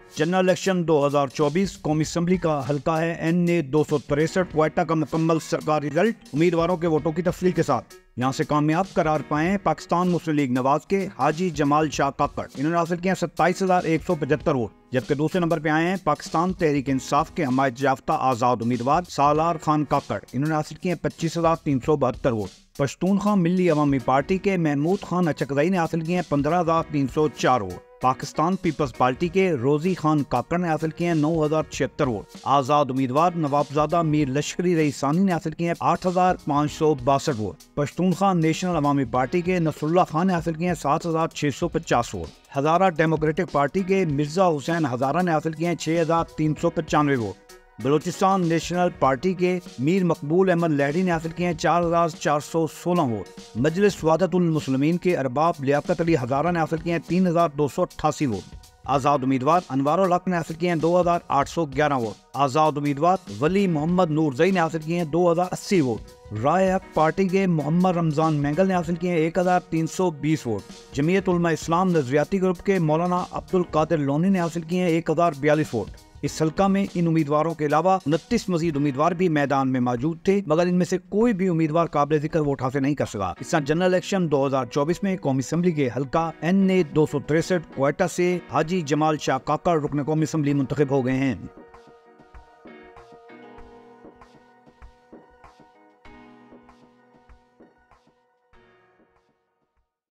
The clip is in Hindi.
जनरल इलेक्शन 2024 कौमी असम्बली का हल्का है NA 263 क्वेटा का मुकम्मल सरकारी रिजल्ट उम्मीदवारों के वोटों की तफसील के साथ यहाँ से कामयाब करार पाए पाकिस्तान मुस्लिम लीग नवाज के हाजी जमाल शाह काकड़। इन्होंने हासिल किया 27,175 वोट। जबकि दूसरे नंबर पे आए हैं पाकिस्तान तहरीक इंसाफ के हमायत याफ्ता आजाद उम्मीदवार सालार खान काकड़। इन्होंने हासिल किए 25,372 वोट। पश्तूनख्वा मिल्ली अवामी पार्टी के महमूद खान अचकजई ने हासिल किए 15,304 वोट। पाकिस्तान पीपल्स पार्टी के रोजी खान काकड़ ने हासिल किए 9,076 वोट। आजाद उम्मीदवार नवाबजादा मीर लश्करी रईसानी ने हासिल किए 8,562 वोट। पश्तूनख्वा नेशनल अवामी पार्टी के नसरुल्लाह खान ने हासिल किए 7,650 वोट। हजारा डेमोक्रेटिक पार्टी के मिर्जा हुसैन हजारा ने हासिल किए 6,395 वोट। बलोचिस्तान नेशनल पार्टी के मीर मकबूल अहमद लहरी ने हासिल किए 4,416 वोट। मजलिस वहदतुल मुस्लिमीन के अरबाब लियाकत अली हजारा ने हासिल किए 3,288 वोट। आजाद उम्मीदवार अनवारुल हक ने हासिल किए 2,811 वोट। आजाद उम्मीदवार वली मोहम्मद नूरजई ने हासिल किए 2,080 वोट। राय हक पार्टी के मोहम्मद रमजान मैंगल ने हासिल किए 1,320 वोट। जमीयत उलमा इस्लाम नजरियाती ग्रुप के मौलाना अब्दुल कादिर लोनी ने हासिल किए 1,042 वोट। इस हल्का में इन उम्मीदवारों के अलावा 29 मजीद उम्मीदवार भी मैदान में मौजूद थे, मगर इनमें से कोई भी उम्मीदवार काबिल जिक्र वोट हासिल नहीं कर सका। इस जनरल इलेक्शन 2024 में कौमी असम्बली के हल्का NA 263 क्वेटा से हाजी जमाल शाह काकड़ रुकन कौमी असम्बली मुंतखब हो गए हैं।